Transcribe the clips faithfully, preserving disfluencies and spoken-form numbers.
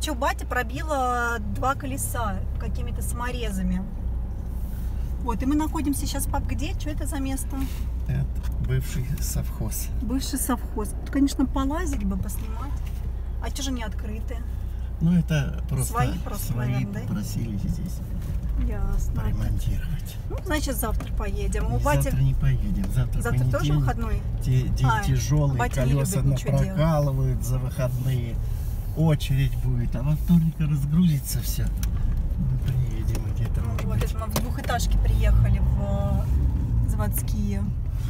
Че, батя пробила два колеса какими-то саморезами. Вот, и мы находимся сейчас, пап, где? Что это за место? Это бывший совхоз. Бывший совхоз. Тут, конечно, полазить бы, поснимать. А что же не открыты? Ну, это просто свои, просто, свои наверное, да? попросили здесь Ясно. поремонтировать. Ну, значит, завтра поедем. У И бати... Завтра не поедем. Завтра, Завтра тоже выходной? Те, те, А, тяжелые батя не колеса любит ничего прокалывают за выходные. Очередь будет. А во вторник разгрузится все. Мы приедем где-то. Ну, вот это мы в двухэтажке приехали в заводские.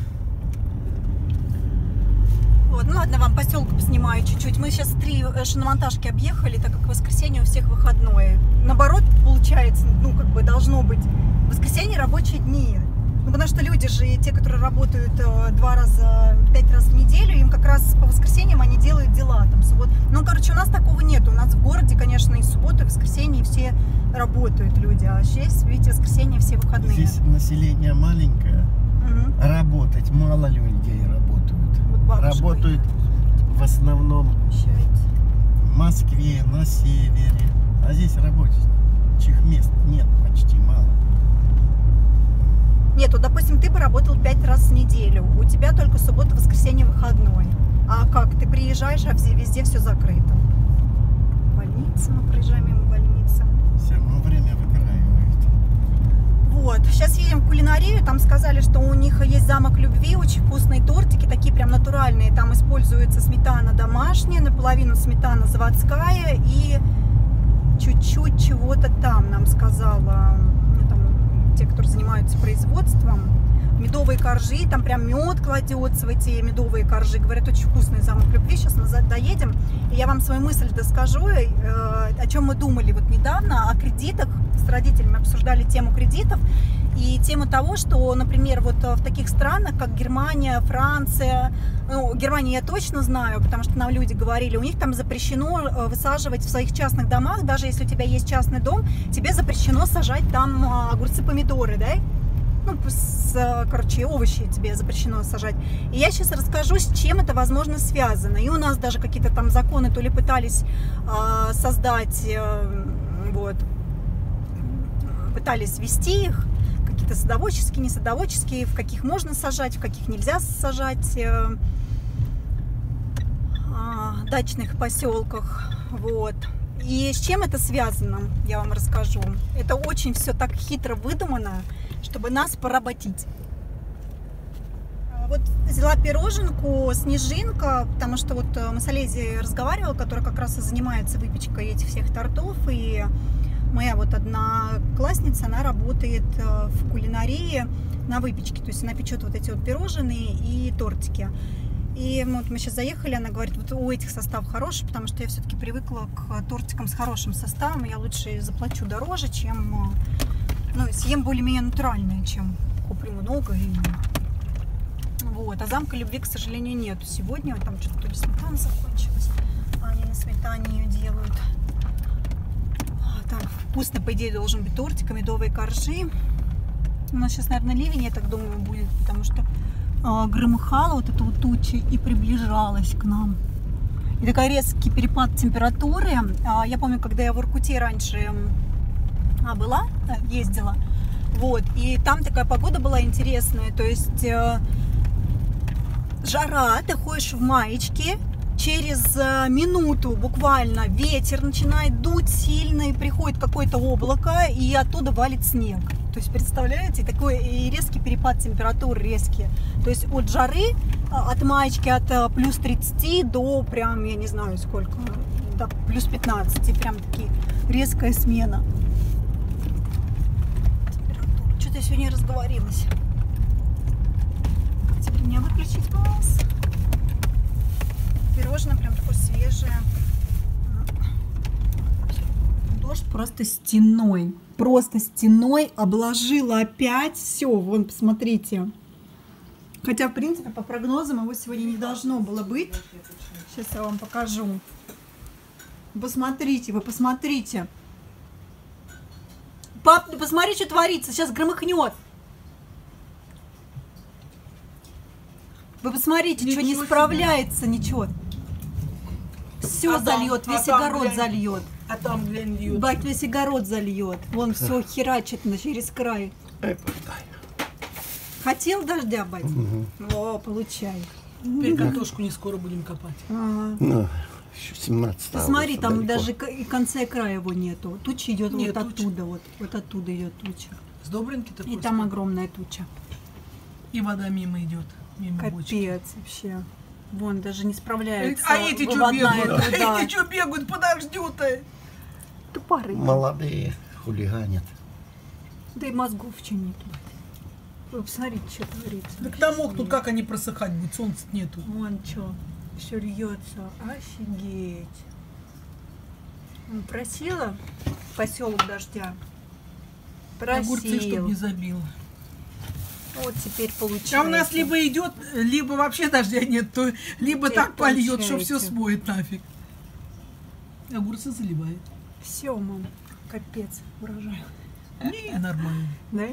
Вот, ну ладно, вам поселку поснимаю чуть-чуть. Мы сейчас три шиномонтажки объехали, так как в воскресенье у всех выходное. Наоборот, получается, ну как бы должно быть в воскресенье рабочие дни. Ну потому что люди же, те, которые работают э, два раза, пять раз в неделю, им как раз по воскресеньям они делают дела. Там, суббот... Ну, короче, у нас такого нет. У нас в городе, конечно, и субботы, и воскресенье все работают люди. А здесь, видите, в воскресенье все выходные. Здесь население маленькое. Угу. Работать мало людей работают. Вот Работают в основном в Москве, на севере. А здесь рабочих мест нет почти, мало. Нет, вот, допустим, ты поработал пять раз в неделю. У тебя только суббота, воскресенье, выходной. А как? Ты приезжаешь, а везде все закрыто. Больница, мы проезжаем мимо больницы. Все равно время выкраивает. Вот, сейчас едем в кулинарию, там сказали, что у них есть замок любви, очень вкусные тортики, такие прям натуральные, там используется сметана домашняя, наполовину сметана заводская и чуть-чуть чего-то там, нам сказала, ну, там, те, которые занимаются производством, медовые коржи, там прям мед кладется в эти медовые коржи, говорят, очень вкусный замок любви, сейчас мы доедем, и я вам свою мысль доскажу, э, о чем мы думали вот недавно, о кредитах, с родителями обсуждали тему кредитов и тему того, что, например, вот в таких странах, как Германия, Франция, ну, Германию я точно знаю, потому что нам люди говорили, у них там запрещено высаживать в своих частных домах, даже если у тебя есть частный дом, тебе запрещено сажать там огурцы, помидоры, да? Ну, с, короче, овощи тебе запрещено сажать. И я сейчас расскажу, с чем это, возможно, связано. И у нас даже какие-то там законы то ли пытались э, создать, э, вот, пытались ввести их, какие-то садоводческие, не садоводческие, в каких можно сажать, в каких нельзя сажать, э, э, дачных поселках, вот. И с чем это связано, я вам расскажу. Это очень все так хитро выдумано, чтобы нас поработить. Вот взяла пироженку снежинка, потому что вот мы с Олезей разговаривала, которая как раз и занимается выпечкой этих всех тортов, и моя вот одноклассница, она работает в кулинарии на выпечке, то есть она печет вот эти вот пирожные и тортики. И вот мы сейчас заехали, она говорит, вот у этих состав хороший, потому что я все-таки привыкла к тортикам с хорошим составом, я лучше заплачу дороже, чем, ну, съем более-менее натуральное, чем куплю много. И... Вот, а замка любви, к сожалению, нету сегодня, там что-то то ли сметана закончилась, а они на сметане ее делают. Там вкусно, по идее, должен быть тортик, медовые коржи. У нас сейчас, наверное, ливень, я так думаю, будет, потому что э, громыхала вот эта вот туча и приближалась к нам. И такой резкий перепад температуры. А, я помню, когда я в Воркуте раньше а, была, ездила, вот, и там такая погода была интересная, то есть э, жара, ты ходишь в маечке, через минуту буквально ветер начинает дуть сильно, и приходит какое-то облако, и оттуда валит снег. То есть, представляете, такой и резкий перепад температур, резкий. То есть от жары, от маечки от плюс тридцати до прям, я не знаю сколько, до плюс пятнадцати, прям такие резкая смена. Температура. Что-то я сегодня разговорилась. Как теперь меня выключить вас? Пирожное прям такое свежее. Дождь просто стеной. Просто стеной обложила опять все. Вон, посмотрите. Хотя, в принципе, по прогнозам его сегодня не должно было быть. Сейчас я вам покажу. Посмотрите, вы посмотрите. Пап, ты посмотри, что творится. Сейчас громыхнет. Вы посмотрите, ничего что не справляется, ничего. Все а зальет, там, весь а огород зальет. А там, глянь, льет. Бать весь огород зальет. Вон все херачит на через край. Ай, подай. Хотел дождя, бать? Угу. О, получай. Теперь картошку не скоро будем копать. Ага. Ну, еще семнадцатого. Ты смотри, там даже к- и конца края его нету. Туча идет Нет, вот туча. оттуда, вот, вот оттуда идет туча. С Добринки такой. И там огромная туча. И вода мимо идет. Мимо бочки. Капец вообще. Вон даже не справляется. А эти что выводная бегают? труда. А эти что бегают по дождю-то? Тупоры. Молодые хулиганят. Да и мозгов что нету. Вы посмотрите, что творится. Так там мог тут как они просыхать будут, солнца нету. Вон что, все льется. Офигеть. Ну, просила поселок дождя. Огурцы, чтоб не Просил. забило. Вот теперь получается. А у нас либо идет, либо вообще дождя нет, то либо Теперь так польет, что все получаете. смоет нафиг. Огурцы заливает. Все, мам, капец, урожай. Не, нормально. Да?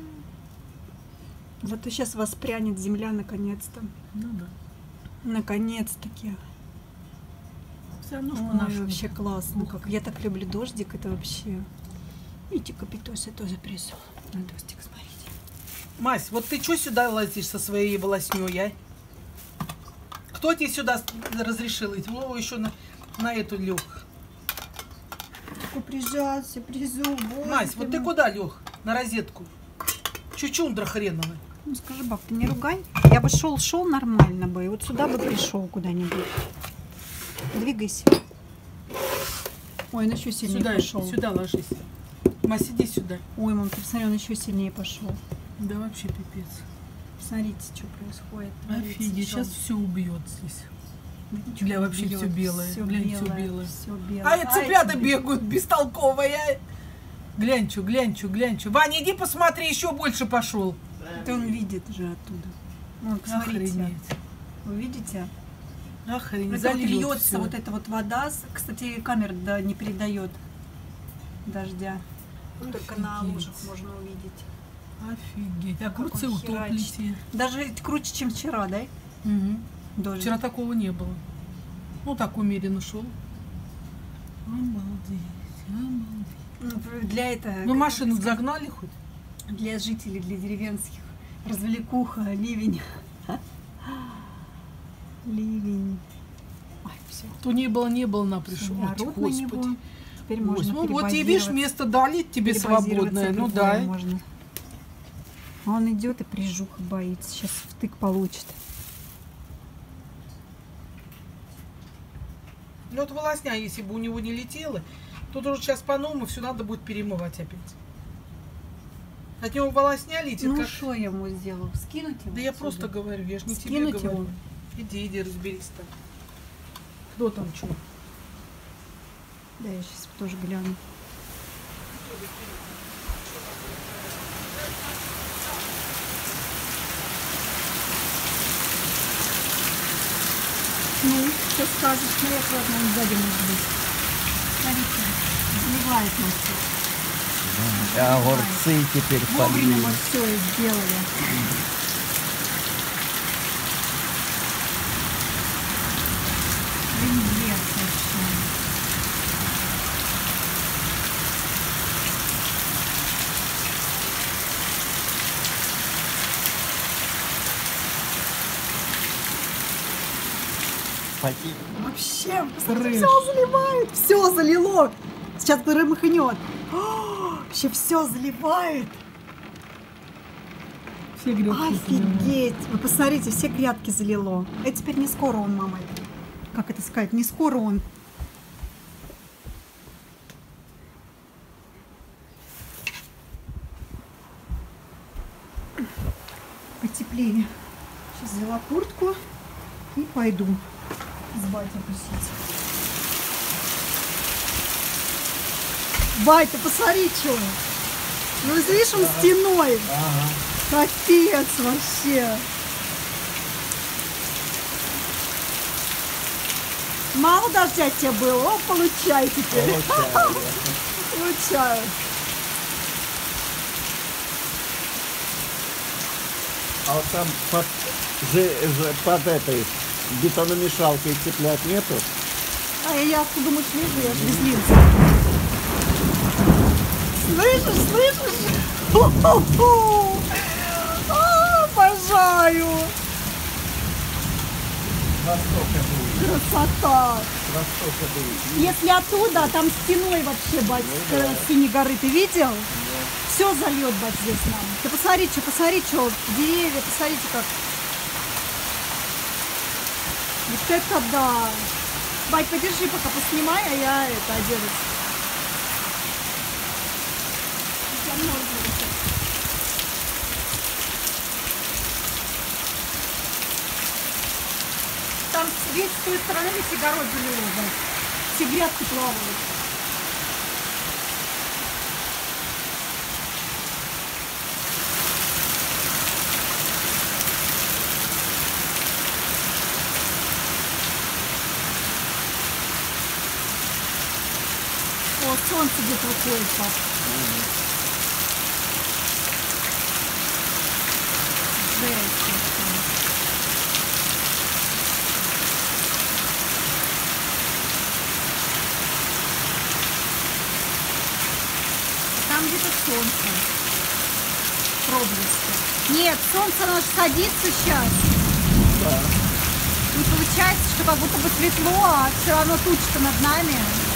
Зато сейчас воспрянет земля наконец-то. Ну да. Наконец-таки. Все равно ж Ой, по-нашему. вообще классно. Как я так люблю дождик, это вообще. Видите, капитосы тоже присел. На дождик смотрите. Мась, вот ты что сюда лазишь со своей волосней, а? Кто тебе сюда с- разрешил идти? Вова еще на, на эту лег. Такой прижался, призу. Мась, вот ты куда лег? На розетку. Чучундра хреновая. Ну скажи, баб, ты не ругай. Я бы шел, шел нормально бы. И вот сюда бы пришел куда-нибудь. Двигайся. Ой, он еще сильнее Сюда, пошел. сюда ложись. Мась, иди сюда. Ой, мам, ты посмотри, он еще сильнее пошел. Да вообще пипец. Смотрите, что происходит. Офигеть, сейчас все убьет здесь. Бля, вообще всё белое. Все Глянь, белое, всё белое. Все белое. А и цыплята тебе. бегают бестолковые. Глянь, что, глянь, что, глянь, что. Ваня, иди посмотри, еще больше пошел. Это он видит же оттуда. Вон, посмотрите. Охренеть. Вы видите? Охренеть. Это вот Зальёт льется всё. вот эта вот вода. С- Кстати, камера да, не передает дождя. Только на Офигеть. лужах можно увидеть. Офигеть. Огурцы он утопли херачит. те. Даже круче, чем вчера, да? Мгм. Дождь. Вчера такого не было. Ну, так умеренно шел. Обалдеть, обалдеть. Ну, для этого. Ну, машину загнали хоть? Для жителей, для деревенских. Развлекуха, ливень. Ливень. Ой, все. То не было, не было, на пришел. Народ на него. Теперь Ось, можно ну, вот тебе, видишь, перебазироваться. место дали тебе свободное. Ну Другое да. можно. А он идет и прижуха боится. Сейчас втык получит. Ну вот волосня, если бы у него не летела, то уже сейчас по-новому все надо будет перемывать опять. От него волосня летит, Ну как... что я ему сделал? Скинуть его? Да я отсюда? просто говорю, я же не тебе Скинуть говорю. его? Иди, иди, разберись там. Кто там что? Да, я сейчас тоже гляну. Ну, что скажешь? Ну, я аккуратно, он сзади может быть. Смотрите, заливает нас все. А огурцы теперь Вовремя полили. мы все сделали. Пиздец вообще. Пойди. Вообще, Трэш. все заливает, все залило. Сейчас громыхнет. Вообще все заливает. Все грядки. Офигеть! Вы посмотрите, все грядки залило. Это теперь не скоро он, мама. Как это сказать? Не скоро он. Потеплее. Сейчас взяла куртку и пойду с батей тусить. Батя, посмотри, что. Ну, видишь, он стеной. Капец вообще. Мало дождя тебе было? О, получай теперь. Получаю. А вот там под, же- же- под этой бетономешалкой цеплять нету? А я, ты думаешь, вижу, я же без линзы. Слышишь, слышишь? Ху-ху-ху. А, обожаю. Востока будет. Красота. Востока будет. Если оттуда, там стеной вообще, бать, Ну, да. с синей горы, ты видел? Все зальет, бать, здесь нам. Ты посмотри, что, посмотри, что, деревья, посмотрите, как. Вот это да. Бать, подержи, пока поснимай, а я это оденусь. За мной будет. Там весь с той стороны весь огород зеленый, бать. Все грядки плавают. О, солнце где-то выходит, пап. Жесть. вообще. Там где-то солнце. Проблески. Нет, солнце оно же садится сейчас. Да. И получается, что как будто бы светло, а все равно тучка над нами.